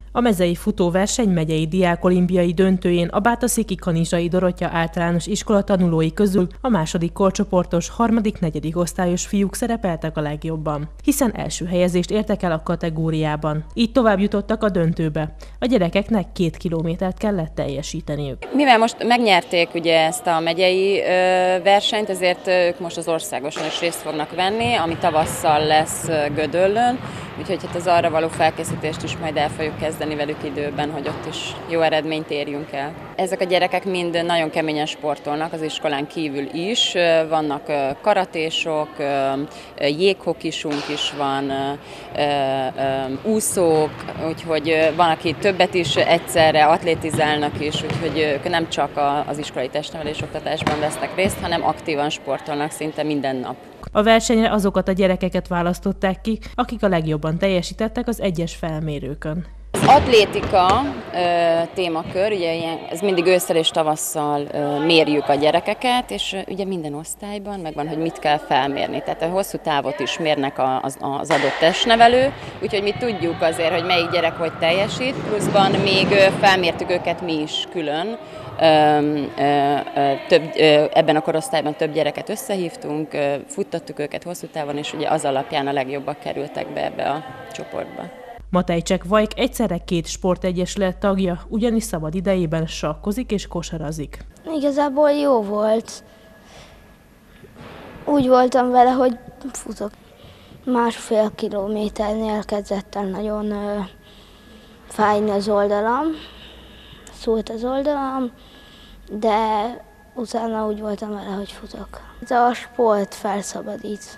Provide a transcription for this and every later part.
A mezei futóverseny megyei diákolimpiai döntőjén a Bátaszéki Kanizsai Dorottya Általános Iskola tanulói közül a második korcsoportos, harmadik-negyedik osztályos fiúk szerepeltek a legjobban, hiszen első helyezést értek el a kategóriában. Így tovább jutottak a döntőbe. A gyerekeknek 2 kilométert kellett teljesíteniük. Mivel most megnyerték ugye ezt a megyei versenyt, ezért ők most az országoson is részt fognak venni, ami tavasszal lesz Gödöllőn, úgyhogy hát az arra való felkészítést is majd el fogjuk kezdeni velük időben, hogy ott is jó eredményt érjünk el. Ezek a gyerekek mind nagyon keményen sportolnak az iskolán kívül is, vannak karatésok, jéghokisunk is van, úszók, úgyhogy van, aki többet is egyszerre atlétizálnak is, úgyhogy ők nem csak az iskolai testnevelés oktatásban vesznek részt, hanem aktívan sportolnak szinte minden nap. A versenyre azokat a gyerekeket választották ki, akik a legjobban teljesítettek az egyes felmérőkön. Az atlétika témakör, ugye ez mindig ősszel és tavasszal mérjük a gyerekeket, és ugye minden osztályban megvan, hogy mit kell felmérni. Tehát a hosszú távot is mérnek az adott testnevelő, úgyhogy mi tudjuk azért, hogy melyik gyerek hogy teljesít, pluszban még felmértük őket mi is külön. Ebben a korosztályban több gyereket összehívtunk, futtattuk őket hosszú távon, és ugye az alapján a legjobbak kerültek be ebbe a csoportba. Matejcsek Vajk egyszerre 2 sportegyesület tagja, ugyanis szabad idejében sakkozik és kosarazik. Igazából jó volt. Úgy voltam vele, hogy futok. 1,5 kilométernél kezdett el nagyon fájni az oldalam, szúrt az oldalam, de utána úgy voltam vele, hogy futok. Ez a sport felszabadít,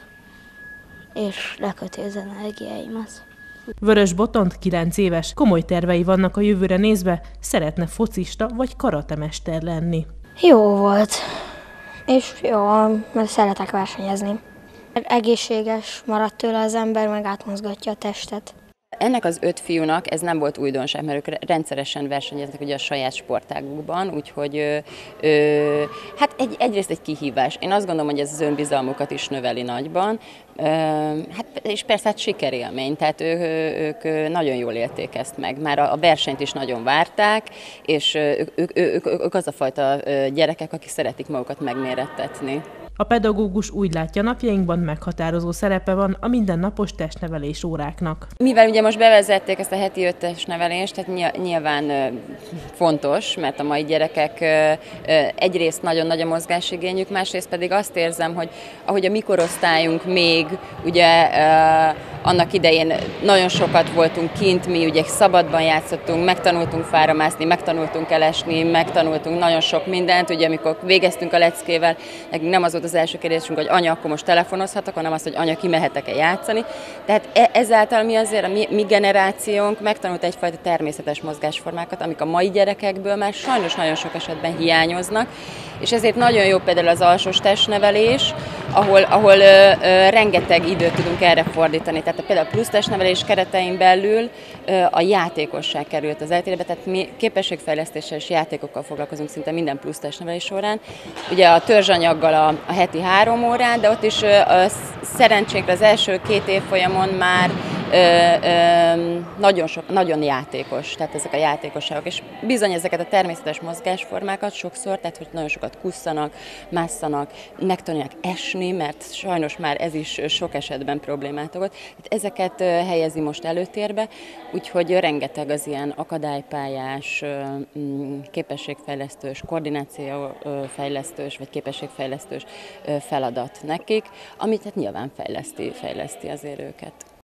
és leköti az energiáimat. Vörös Botont 9 éves, komoly tervei vannak a jövőre nézve, szeretne focista vagy karatemester lenni. Jó volt, és jó, mert szeretek versenyezni. Egészséges maradt tőle az ember, meg átmozgatja a testet. Ennek az 5 fiúnak ez nem volt újdonság, mert ők rendszeresen versenyeznek ugye a saját sportágukban, úgyhogy hát egyrészt egy kihívás. Én azt gondolom, hogy ez az önbizalmukat is növeli nagyban, hát, és persze hát sikerélmény, tehát ők nagyon jól élték ezt meg. Már a versenyt is nagyon várták, és ők az a fajta gyerekek, akik szeretik magukat megmérettetni. A pedagógus úgy látja, napjainkban meghatározó szerepe van a mindennapos testnevelés óráknak. Mivel ugye most bevezették ezt a heti 5 testnevelést, tehát nyilván fontos, mert a mai gyerekek egyrészt nagyon nagy a mozgásigényük, másrészt pedig azt érzem, hogy ahogy a mi korosztályunk még ugye annak idején nagyon sokat voltunk kint, mi ugye szabadban játszottunk, megtanultunk fára mászni, megtanultunk elesni, megtanultunk nagyon sok mindent, ugye amikor végeztünk a leckével, nekünk nem az volt az első kérdésünk, hogy anya, akkor most telefonozhatok, hanem azt, hogy anya, kimehetek-e játszani. Tehát ezáltal mi azért, a mi generációnk megtanult egyfajta természetes mozgásformákat, amik a mai gyerekekből már sajnos nagyon sok esetben hiányoznak, és ezért nagyon jó például az alsós testnevelés, ahol rengeteg időt tudunk erre fordítani. Tehát például a plusz testnevelés keretein belül a játékosság került az eltérbe, tehát mi képességfejlesztéssel és játékokkal foglalkozunk szinte minden plusz testnevelés során. Ugye a törzsanyaggal a heti 3 órán, de ott is szerencsénkre az első 2 évfolyamon már nagyon játékos, tehát ezek a játékosságok, és bizony ezeket a természetes mozgásformákat sokszor, tehát hogy nagyon sokat kusszanak, másszanak, megtanulják esni, mert sajnos már ez is sok esetben problémát okoz. Ezeket helyezi most előtérbe, úgyhogy rengeteg az ilyen akadálypályás, képességfejlesztős, koordinációfejlesztős vagy képességfejlesztős feladat nekik, amit hát nyilván fejleszti azért őket.